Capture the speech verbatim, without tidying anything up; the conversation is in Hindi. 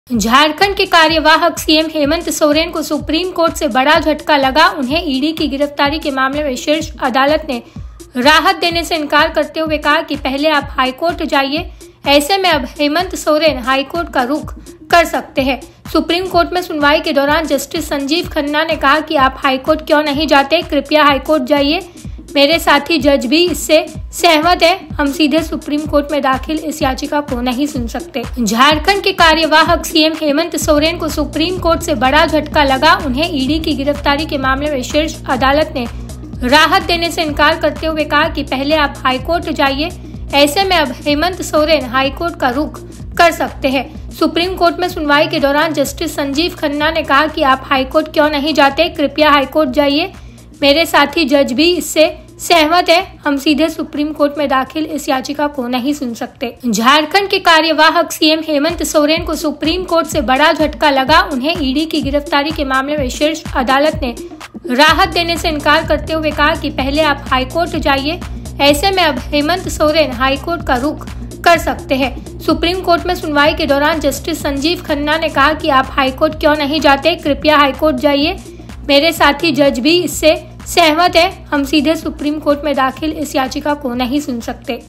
झारखंड के कार्यवाहक सीएम हेमंत सोरेन को सुप्रीम कोर्ट से बड़ा झटका लगा। उन्हें ईडी की गिरफ्तारी के मामले में शीर्ष अदालत ने राहत देने से इनकार करते हुए कहा कि पहले आप हाईकोर्ट जाइए। ऐसे में अब हेमंत सोरेन हाईकोर्ट का रुख कर सकते हैं। सुप्रीम कोर्ट में सुनवाई के दौरान जस्टिस संजीव खन्ना ने कहा कि आप हाईकोर्ट क्यों नहीं जाते, कृपया हाईकोर्ट जाइए। मेरे साथी जज भी इससे सहमत है। हम सीधे सुप्रीम कोर्ट में दाखिल इस याचिका को नहीं सुन सकते। झारखंड के कार्यवाहक सीएम हेमंत सोरेन को सुप्रीम कोर्ट से बड़ा झटका लगा। उन्हें ईडी की गिरफ्तारी के मामले में शीर्ष अदालत ने राहत देने से इनकार करते हुए कहा कि पहले आप हाईकोर्ट जाइए। ऐसे में अब हेमंत सोरेन हाईकोर्ट का रुख कर सकते हैं। सुप्रीम कोर्ट में सुनवाई के दौरान जस्टिस संजीव खन्ना ने कहा कि आप हाईकोर्ट क्यों नहीं जाते, कृपया हाईकोर्ट जाइए। मेरे साथी जज भी इससे सहमत है। हम सीधे सुप्रीम कोर्ट में दाखिल इस याचिका को नहीं सुन सकते। झारखंड के कार्यवाहक सीएम हेमंत सोरेन को सुप्रीम कोर्ट से बड़ा झटका लगा। उन्हें ईडी की गिरफ्तारी के मामले में शीर्ष अदालत ने राहत देने से इनकार करते हुए कहा कि पहले आप हाईकोर्ट जाइए। ऐसे में अब हेमंत सोरेन हाईकोर्ट का रुख कर सकते हैं। सुप्रीम कोर्ट में सुनवाई के दौरान जस्टिस संजीव खन्ना ने कहा कि आप हाईकोर्ट क्यों नहीं जाते, कृपया हाईकोर्ट जाइए। मेरे साथी जज भी इससे सहमत है। हम सीधे सुप्रीम कोर्ट में दाखिल इस याचिका को नहीं सुन सकते।